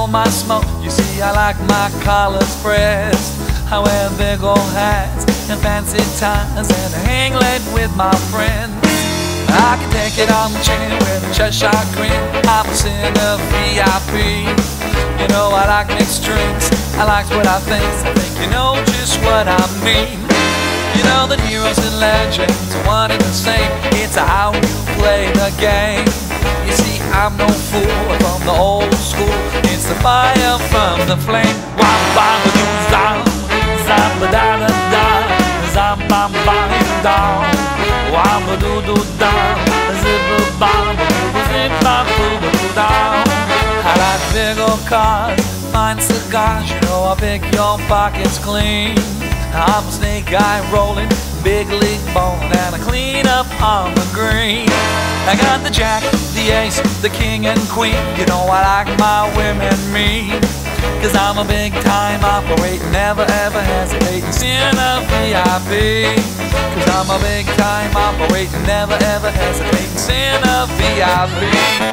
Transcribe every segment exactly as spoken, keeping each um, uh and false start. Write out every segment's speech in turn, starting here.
my smoke. You see, I like my collars pressed. I wear big old hats and fancy ties, and I hang late with my friends. I can take it on the chin with a Cheshire grin. I'm a sinner V I P. You know I like mixed drinks, I like what I think. I think you know just what I mean. You know that heroes and legends are one and the same. It's how you play the game. You see, I'm no fool from the old school. It's the fire from the flame. Wam bam ba doo zam, zam ba da da da, zam bam bam down. Wam ba doo doo down, zip ba bam ba doo zip bam boo ba doo down. I like big old cars, fine cigars. You know I pick your pockets clean. I'm a snake guy rolling, big league bowling, and I clean up on the green. I got the jack, the ace, the king and queen. You know I like my women mean, cause I'm a big time operator, never ever hesitating, sinner V I P. Cause I'm a big time operator, never ever hesitating, sinner V I P.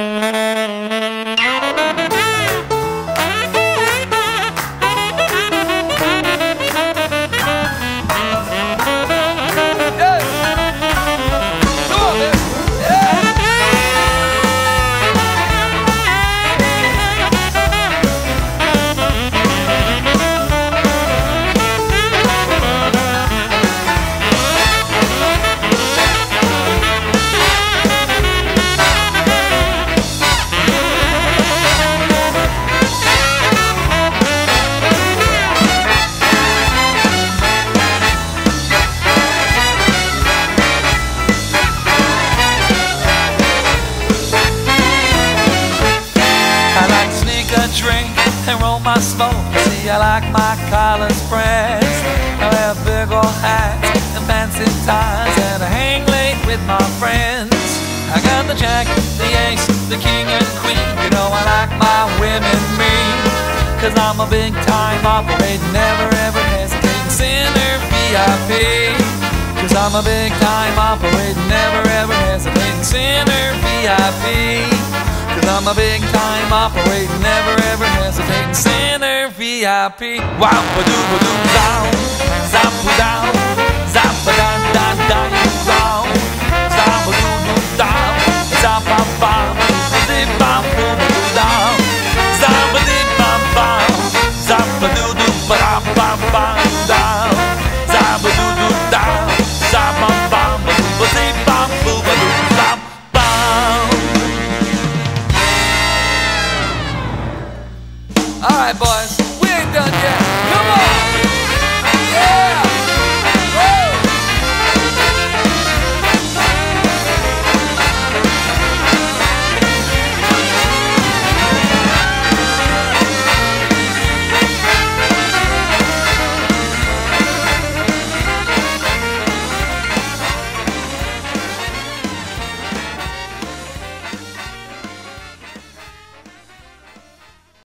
Drink and roll my smoke. See, I like my collars pressed. I wear big old hats and fancy ties, and I hang late with my friends. I got the jack, the ace, the king and queen. You know I like my women mean, cause I'm a big time operator, never ever hesitating, sinner V I P. Cause I'm a big time operator, never ever hesitating, sinner V I P. Cause I'm a big time operator, never ever hesitating, sinner V I P. Wow, ba doo ba doo down.